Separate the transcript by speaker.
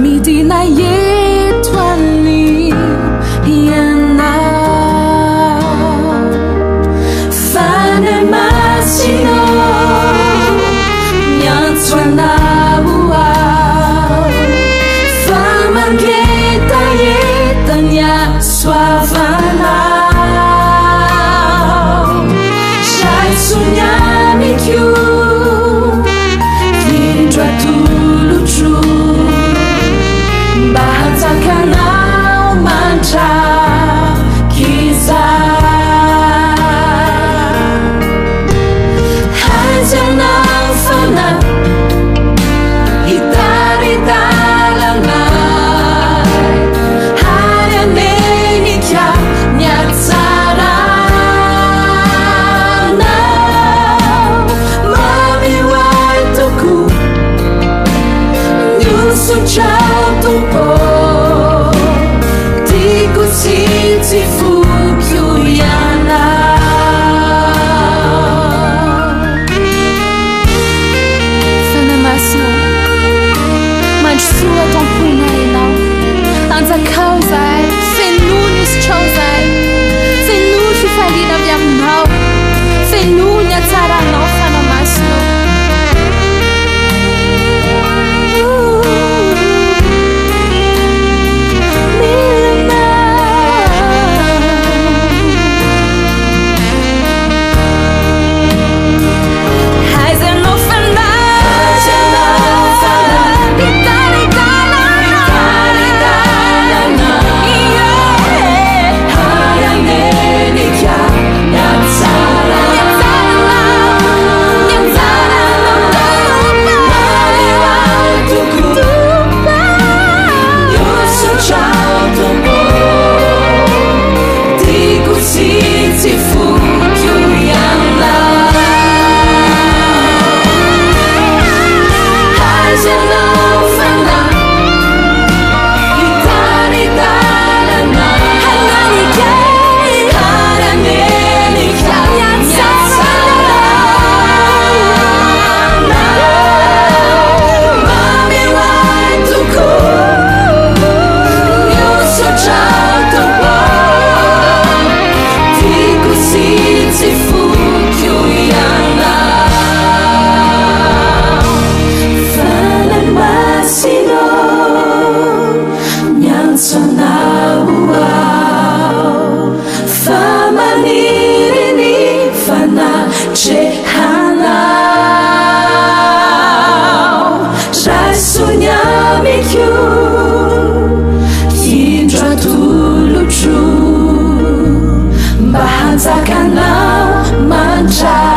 Speaker 1: midina yetu ani ianao Fanahy Masina miantso anao ao fa mangetaheta ny asoavanao Jaisonyamikio Vindra tulutru Bahansa kanao mantra kiza Hajanao Fanahy Hitaridalanay Hayanenika nyatsarana Mamiway toko Nyusuchao tupo Tiku siti fukyu yana Fanahy Masina Mandrosoa tampona ianao Anjakao zahay Fenoy ny isitrao zahay Fenoy fifaliana avy aminao Fenoy ny hatsaranao Fanahy Masina Bahansa kanao mantra